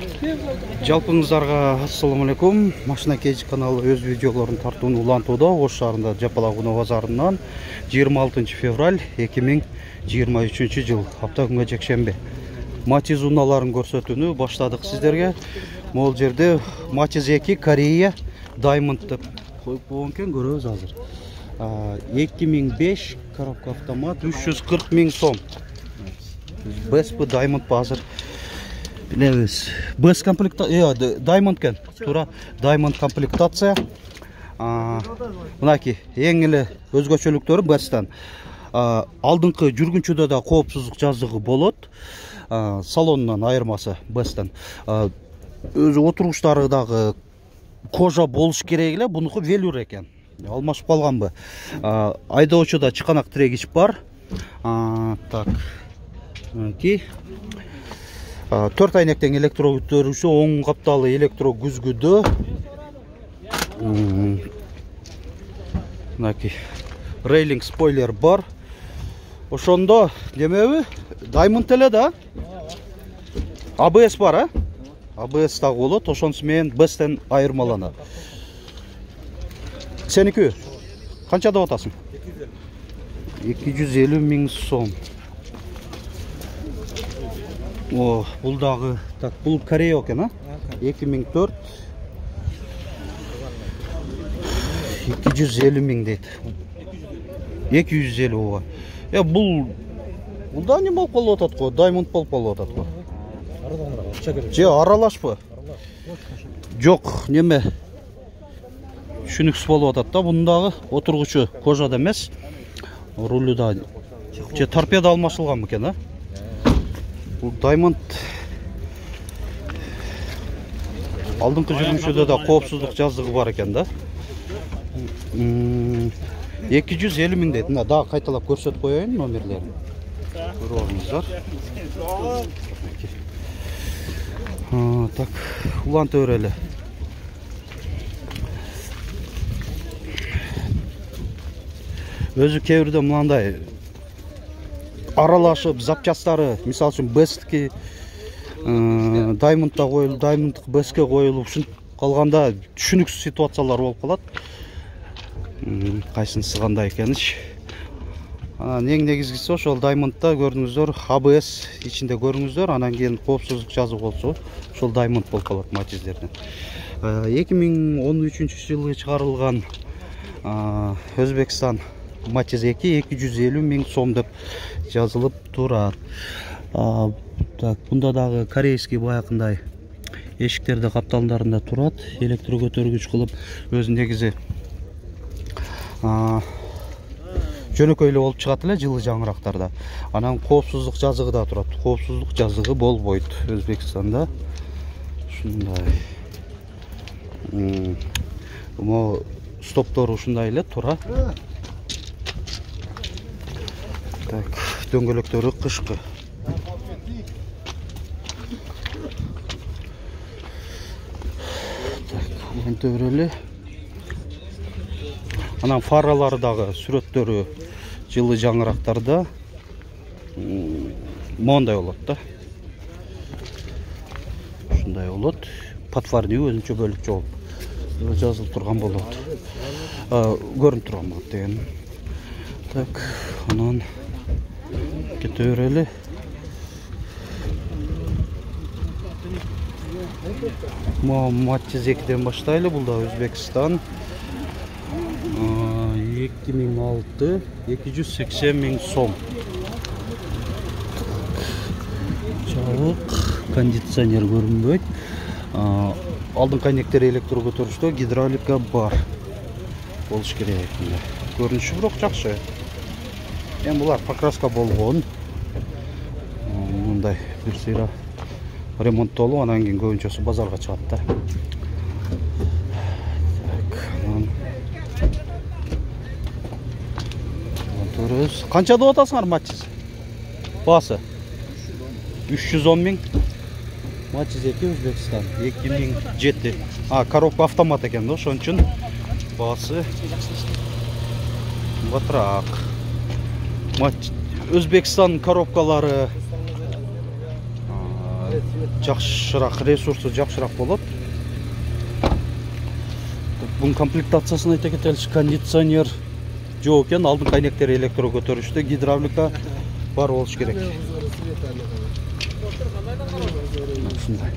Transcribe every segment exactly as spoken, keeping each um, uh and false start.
Жалпыңыздарга ассаламу алейкум. Машина Кейж каналы өз видеоларын тартууну улантууда. Ош шаарында Жапалак Унаа базарынан жыйырма алтынчы февраль эки миң жыйырма үчүнчү жыл апта күнгө жекшемби Матиз унааларын көрсөтүүнү баштадык сиздерге. Могул жерде Матиз эки Корея Diamond деп коюп койгон экен, көрөбүз азыр. эки миң беш коробка автомат үч жүз кырк миң сом. БСП Diamond азыр билебиз. Б комплект, Diamond кен. Туура Diamond комплектация. Мынаки эң эле өзгөчөлүктөрү Бстан. Алдыңкы жүргүнчүдө да коопсуздук жазыгы болот. Салонунан айырмасы Бстан. Өзү отургучтары дагы кожа болуш керек эле, бунуку велюр экен. Алмашып калганбы? Айдоочуда чыканак тирегич бар. Так. Ки төрт айнектен электро көтөрүүчү, оң капталы электро күзгүдө. Мынаки рейлинг спойлер бар. Ошондо немеби? Diamond эле да. А Б С бар, а? А Б С дагы болот, ошонусу менен Бстен айырмаланат. Сеники канча деп атасың? эки жүз элүү миң сом. О, бул дагы, так, бул Корея экен, а? эки миң төрт. эки жүз элүү миң дейт. эки жүз элүү ооба. Э, бул бул да не болуп калып атат го, Diamond болуп калып атат го. Же аралашпы? Жок, неме? Шүнүксүз болуп атат да, бундагы отургучу кожада эмес. Рулу да же торпеда алмашылган бекен, а? Бул Diamond алдыңкы жүргүнчүдө да коопсуздук жазыгы бар экен да. эки жүз элүү миң дейт. Мына дагы кайталап көрсөтүп коеюн номерлерин. Көрүп алыңыздар. Так, улантып берели. Өзү кээ бирде мындай аралашып запчастары, мисалы үчүн Бстки Diamond'да коюлуп, Diamond Бстке коюлуп, ушинтип калганда түшүнүксүз ситуациялар болуп калат. Кайсынысы кандай экенич. Анан эң негизгиси ошол Diamond'да көрдүңүздөр, А Б С ичинде көрүңүздөр, анан кийин коопсуздук жазып болсо, ошол Diamond болуп калат Матиздерден. эки миң он үчүнчү жылы чыгарылган Өзбекстан Матиз эки эки жүз элүү миң сом деп жазылып турат. Так, бунда дагы корейский баягындай эшиктерде капталдарында турат, электро көтөргүч кылып, өзү негизи жөнөкөй эле болуп чыгат эле жылы жаңырактарда. Анан коопсуздук жазыгы да турат. Коопсуздук жазыгы болбойт Өзбекстанда. Ушундай. Мо стоптору ушундай эле тура. Так, дөңгөлөктөрү кышкы. Так, монте берели. Анан фаралары дагы сүрөттөрү жылы жаңырактарда мондай болот да. Ушундай болот. Подфарни өзүнчө бөлүкчө болуп жазылып турган болот. Көрүнүп турган болот деген. Так, анан кете берели. Матиз экиден баштайлы, бул да Өзбекстан. эки миң алты эки жүз сексен миң сом. Жабык, кондиционер көрүнбөйт. Алдыңкы айнектер электро көтөрүштө, гидравлика бар. Болуш керек. Көрүнүшү бирок жакшы. Эми булар покраска болгон. Мындай бир сыйра ремонттолуп, анан кийин көбүнчөсү базарга чыгат да. Канча деп атасыңар Матиз? Басы? үч жүз он миң. Матиз эки Өзбекстан эки миң жети. А, коробка автомат экен да, ошон үчүн басы батыраак. Өзбекстан коробкалары жакшыраак, ресурсу жакшыраак болот. Бунун комплектациясын айта кетеличи, кондиционер жок экен, алдыңкы айнектери электро көтөрүштү, гидравлика бар болуш керек. Ушундай.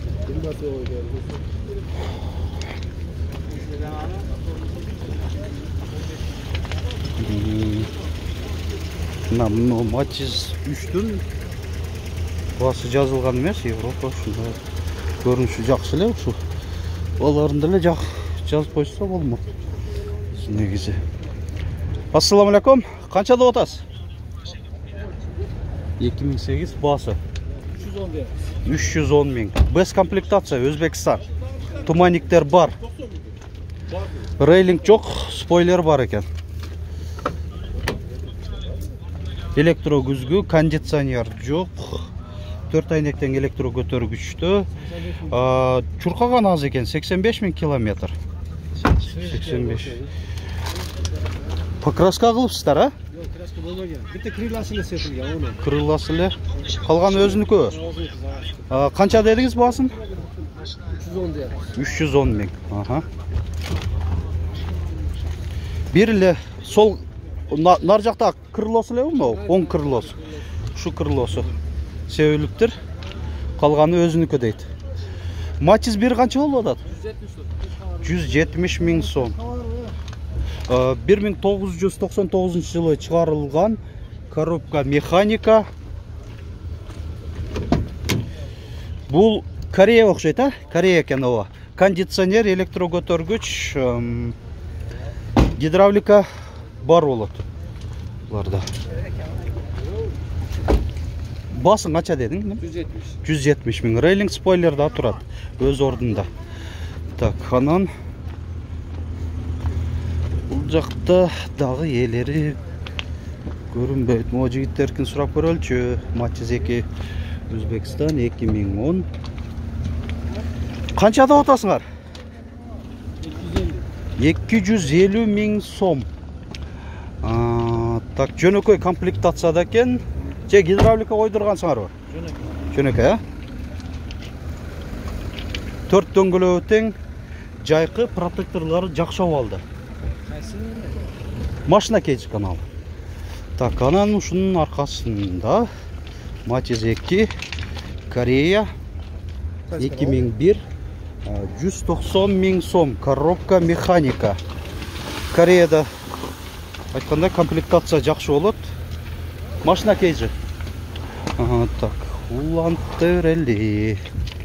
Мына мына Матиз үчтүн басы жазылган эмес, Европа ушундай. Көрүнүшү жакшы эле ушу. Аларын деле жак жазып койсо болмок. Негизи. Ассаламу алейкум. Канча деп атасыз? эки миң сегиз басы. үч жүз он миң. Без комплектация, Өзбекстан. Туманниктер бар. Рейлинг жок, спойлер бар экен. Электро күзгү, кондиционер жок. төрт айнектен электро көтөргүчтө. Чуркаган аз экен, сексен беш миң километр. сексен беш. Покраска кылыпсыздар, а? Жок, краска болбогон. Битте крыласы эле сетилген, ону. Крыласы эле. Калган өзүнүкү. Канча дедиңиз баасын? үч жүз он деп. үч жүз он миң. Аха. Бир эле сол нар жакта крылосу элеби могу? Оң крылосу. Ушу крылосу. Себелиптир. Калганы өзүнүкү дейт. Матиз бир канча болуп атат? жүз жетимиш миң сом. бир миң тогуз жүз токсон тогузунчу жылы чыгарылган, коробка механика. Бул Корея окшойт, а? Корея экен ова. Кондиционер, электро көтөргүч, гидравлика бар болот. Буларда. Басың канча дедиң? жүз жетимиш миң. Рейлинг спойлер да турат. Өз ордунда. Так, анан бул жакта дагы ээлери көрүнбөйт. Могу жигиттердин сурап көрөлчү. Матиз эки Өзбекстан эки миң он. Канча деп атасыңар? эки жүз элүү миң сом. Так, жөнөкөй комплектацияда экен. Же гидравлика койдургансыңарбы? Жөнөкөй. Жөнөкөй, а? төрт дөңгөлөбү тең, жайкы, протекторлары жакшы абалда. Машина Кейдж каналы. Так, анан ушунун аркасында Матиз эки, Корея, эки миң бир, жүз токсон миң сом, коробка механика. Кореяда айтканда комплектация жакшы болот. Машина Кейдж. Так, улантып берели.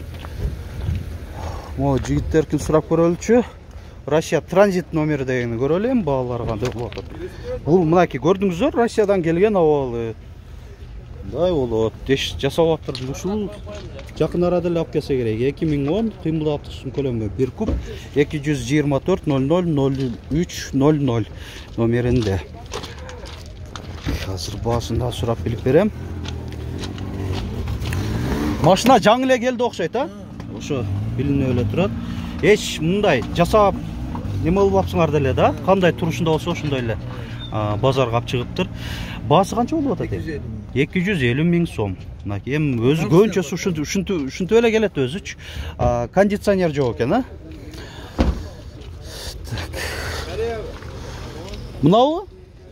Могу жигиттердин сурап көрөлчү. Россия транзит номери дегенди көрөлү эми баалары кандай болот. Бул мынакей көрдүңүздөр, Россиядан келген абалы. Мындай болот. Деш жасап атыптыр. Ушул жакын арада эле алып келсе керек. эки миң он кыймылдатыштын көлөмү бир куб, эки жүз жыйырма төрт ноль ноль ноль үч ноль ноль номеринде. Азыр баасын да сурап билип берем. Машина жаңы эле келди окшойт, а? Ошо билинип эле турат. Эч мындай жасап неме болбапсыңар деле да? Кандай турушунда болсо ошондой эле базарга алып чыгыптыр. Баасы канча болуп атат? эки жүз элүү миң сом. Мынакей эми өзү көбүнчөсү ушинтип ушинтип эле келет өзүчү. Кондиционер жок экен, а? Мынабы?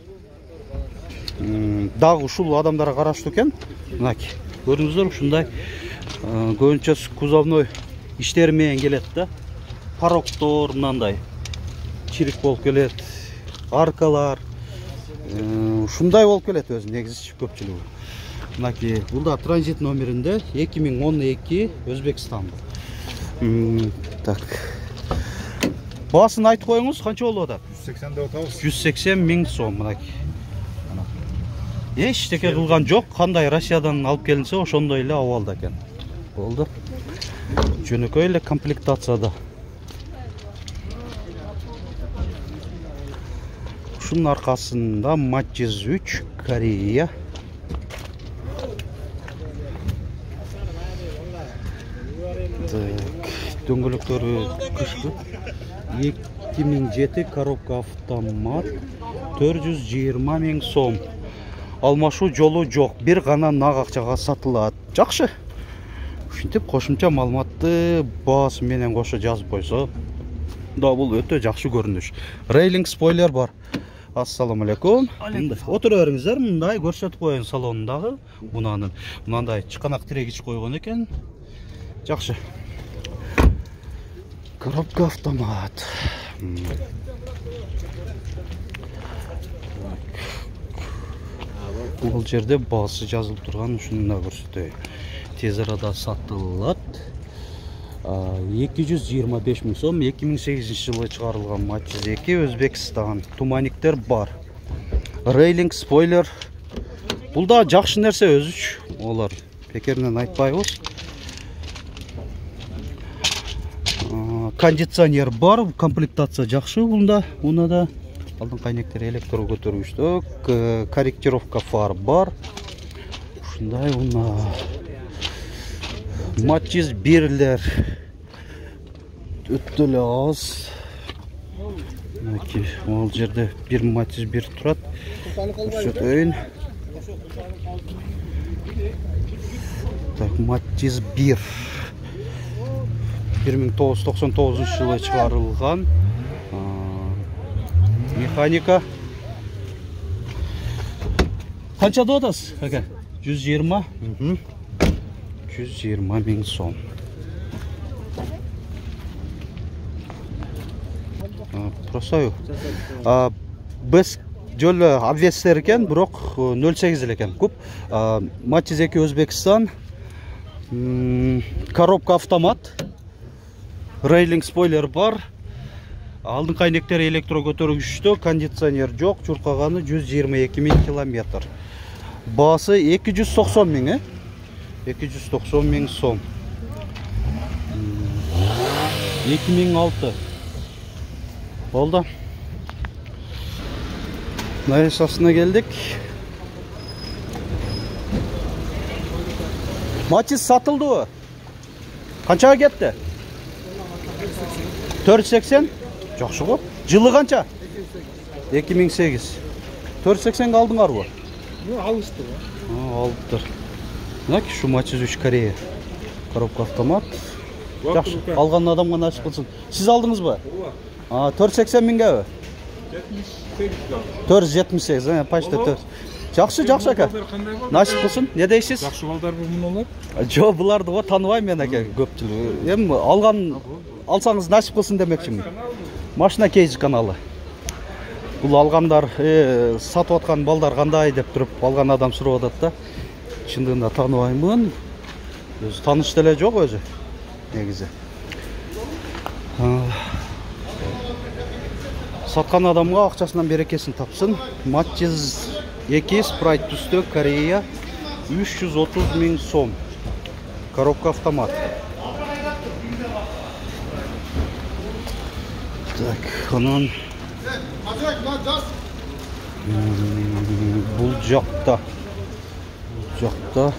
Дагы ушул адамдарга караштуу экен. Мынакей. Көрүңүздөр, ушундай көбүнчөсү кузовной иштери менен келет да. Пароктор мындай чирик болуп келет. Аркалар ушундай болуп келет өзү негизи көпчүлүгү. Мынакей бул да транзит номеринде эки миң он эки Өзбекстан. Так. Баасын айтып коюңуз, канча болуп атат? жүз сексен деп атабыз. жүз сексен миң сом мынакей. Эчтеке кылган жок, кандай Россиядан алып келинсе ошондой эле абалда экен. Болду. Жөнөкөй эле комплектацияда. Ушунун аркасында Матиз үч, Корея. Так, дөңгөлөктөрү кышкы. эки миң жети коробка автомат, төрт жүз жыйырма миң сом. Алмашуу жолу жок, бир гана нак акчага сатылат. Жакшы. Ушинтип кошумча маалыматты баасы менен кошо жазып койсо да бул өтө жакшы көрүнүш. Рейлинг спойлер бар. Ассаламу алейкум. Отура бериңиздер, мындай көрсөтүп коеюн салонундагы мунанын. Мындай чыканак тирегич койгон экен. Жакшы. Коробка автомат. Бул жерде баасы жазылып турган, ушуну да көрсөтөйүн. Тез арада сатылат. эки жүз жыйырма беш миң сом, эки миң сегизинчи жылы чыгарылган Матчиз эки, Өзбекстан. Туманиктер бар. Рейлинг спойлер. Бул да жакшы нерсе өзүч. Олар бекеринен айтпайбыз. Кондиционер бар, комплектация жакшы бунда. Унада алдын кайнектер электро көтөргүчтүк, корректировка фар бар. Ушундай уна. Матчиз бирлер өтө эле аз. Мынакей, ал жерде бир Матчиз бир турат. Көрсөтөйүн. Так, Матчиз бир. бир миң тогуз жүз токсон тогузунчу жылы чыгарылган. Механика. Канча деп атасыз, ака? жүз жыйырма. жүз жыйырма миң сом. Просаю. Без жолу обвестер экен, бирок нөл сегиз эле экен. Көп. Матчиз эки Өзбекстан. Коробка автомат. Рейлинг спойлер бар. Алдын кайнектер электро көтөргүчтө, кондиционер жок, чуркаганы жүз жыйырма эки миң километр. Баасы эки жүз токсон миң, э? эки жүз токсон миң сом. эки миң алты. Болду. Нарисасына келдик. Матчиз сатылды. Канчага кетти? төрт жүз сексен? Жакшы го. Жылы канча? эки миң сегиз. төрт жүз сексенге алдыңарбы? Алышты го. Алыптыр. Мына шу Матчиз үч Корея. Коробка автомат. Жакшы. Алган адамга насип кылсын. Сиз алдыңызбы? Ооба. төрт жүз сексен миңгеби? төрт жүз жетимиш сегиз, почти төрт. Жакшы, жакшы ака. Насип кылсын. Не дейсиз? Жакшы балдар булар. Жо, буларды го тааныбайм мен ака, көпчүлүгү. Эми алган алсаңыз насип кылсын демекчимин. Машина Кейж каналы. Бул алгандар, сатып аткан балдар кандай деп туруп алган адам сурап атат да. Чындыгында тааныбаймын. Өзү таныш деле жок өзү. Негизи. Саткан адамга акчасынан берекесин тапсын. Матчиз эки спрайт түстө Корея үч жүз отуз миң сом. Коробка автомат. Так, анан бул жакта. Бул жакта.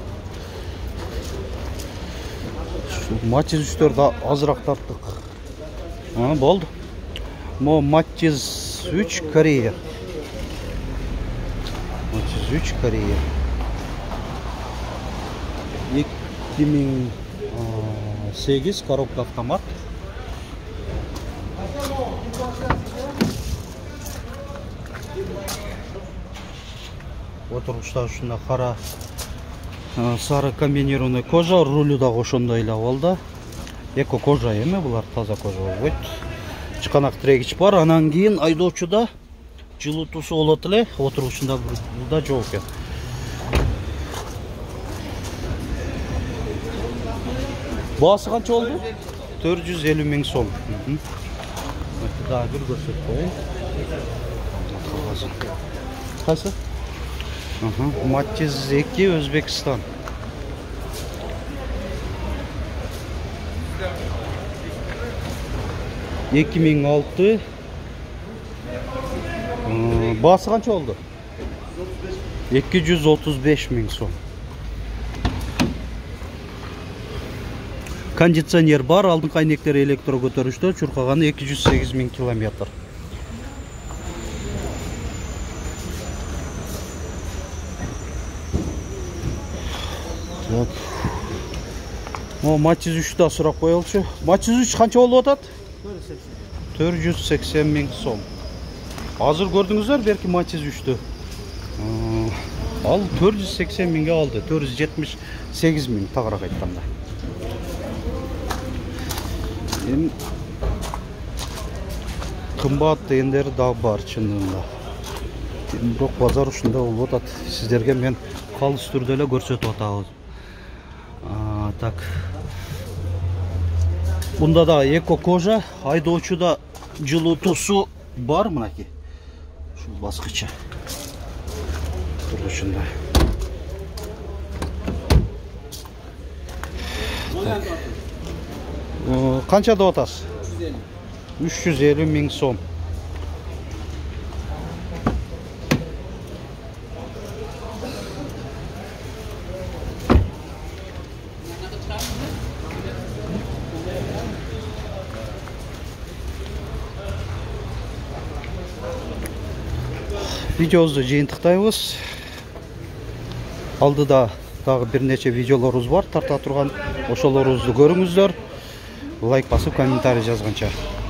Матчиз үчтөрдө азыраак таптык. А, болду. Мо Матчиз үч Корея. Матчиз үч Корея. эки миң сегиз коробка автомат. Отургучта ушундай кара сары комбинированный кожа, рулю да ошондой эле абалда. Эко кожа эме, булар таза кожа болбойт. Чыканак тирегич бар, анан кийин айдоочуда жылытуусу болот эле, отургучунда булда жок экен. Баасы канча болду? төрт жүз элүү миң сом. Дагы бир көрсөтүп коеюн. Кайсы? Матчиз эки Өзбекстан. эки миң алты. Баасы канча болду? эки жүз отуз беш миң сом. Кондиционер бар, алдын кайнектер электро көтөрүштө, чуркаганы эки жүз сегиз миң километр. Так. О, Matiz үч да сурап коелчу. Matiz үч канча болуп атат? төрт жүз сексен миң сом. Азыр көрдүңүздөр берки Matiz үчтү. Ал төрт жүз сексен миңге алды. төрт жүз жетимиш сегиз миң тагыраак айтканда. Эми кымбат дегендер да бар чынында. Бирок базар ушундай болуп атат. Сиздерге мен калыс түрдө эле көрсөтүп атабыз. А, так. Бунда да эко кожа, айдоочуда жылуутуусу бар мынакей. Ушул баскычы. Турушунда. Канча деп атасыз? үч жүз элүү миң сом. Видеобузду жыйынтыктайбыз. Алдыда дагы бир нече видеолорубуз бар тарта турган. Ошолорубузду көрүңүздөр. Лайк басып, комментарий жазганча.